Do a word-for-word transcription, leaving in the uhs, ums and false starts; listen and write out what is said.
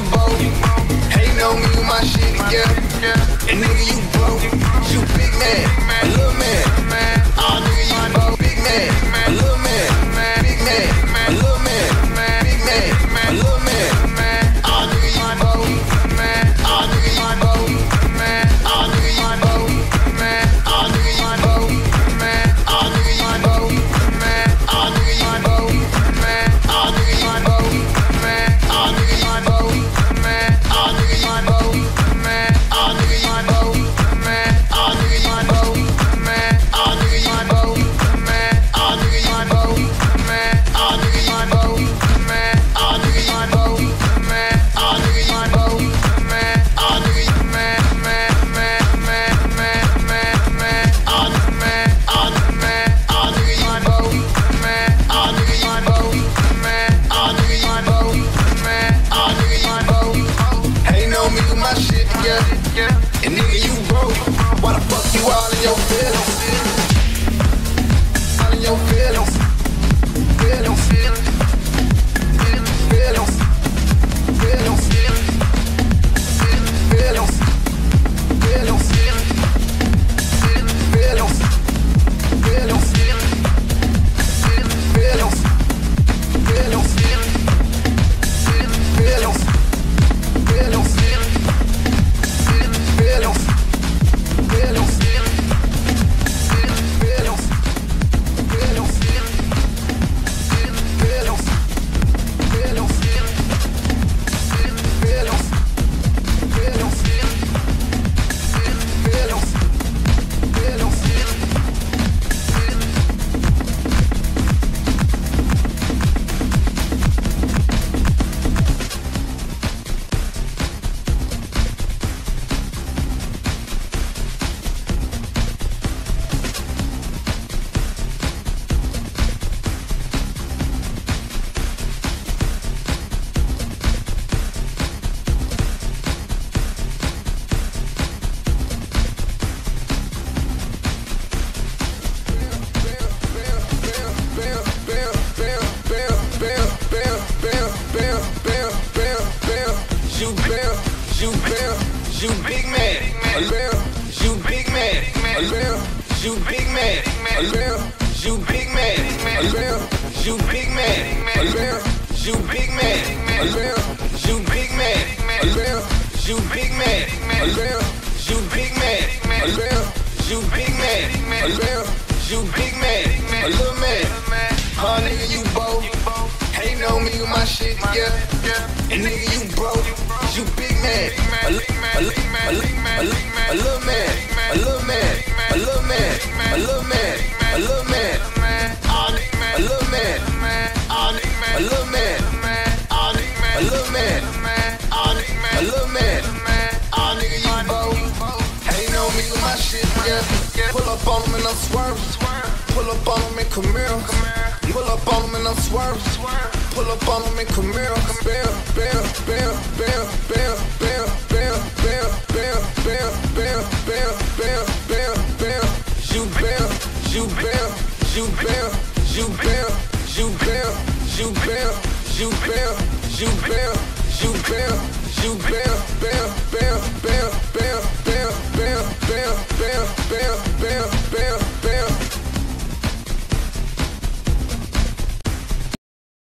bold. Hating on me with my shit together. And nigga, you broke. You big man, a little man. Oh, nigga, you broke. Big man, a little man. Big man, a little man. Big man, a little man. Oh, nigga, you broke. Oh, nigga, you broke. Oh, nigga, you broke. Oh, nigga, you broke. Oh, nigga, you broke. Oh, nigga, you broke. Oh, nigga, you broke. Oh, nigga, you broke. Oh, nigga, you broke. Oh, nigga, you broke. Oh, nigga, you broke. Oh, nigga, you broke. Oh, nigga, you broke. Oh, nigga, you broke. Oh, nigga, you broke. Oh, nigga, you broke. Oh, nigga, you and nigga, you broke. Why the fuck you all in your feelings? All in your feelings. Feelings. Feelings. Feelings. Feelings. Feelings. Feelings. Feelings. Feelings. Feelings. Feelings. Feelings. Feelings. Feelings, feelings, feelings, feelings, feelings, feelings, feelings, feelings, feelings, feelings. You big man, a little. You big man, a little. You big man, a little. You big man, a little. You big man, a little. You big man, a little. You big man, a little. You big man, a little. You big man, a little. You big man, a little. You big man, a little man. Huh, nigga, you bold. Hating on me with my shit together. And nigga, you broke. You big man, a little man, a little man, a little man, a little man, a little man, a little man, a little man, a little man, a little man, a little man, a little man, oh nigga, you bold. Ain't on me with my shit, yeah. Pull up on them and I'm swerving. Pull up on them in Camaro. Pull up on them and I'm swerving. Pull up on them in Camaro. Bam, bam, bam, bam, bam, bam, bam, bam, bam, bam, bam, bam, bam, bam, bam. You bam, you bam, you bam, you bam, you bam, you bam, you bam, you bam, you bam, you bam, bam, bam, bam, bam, bam, bam, bam, bam, bam, bam.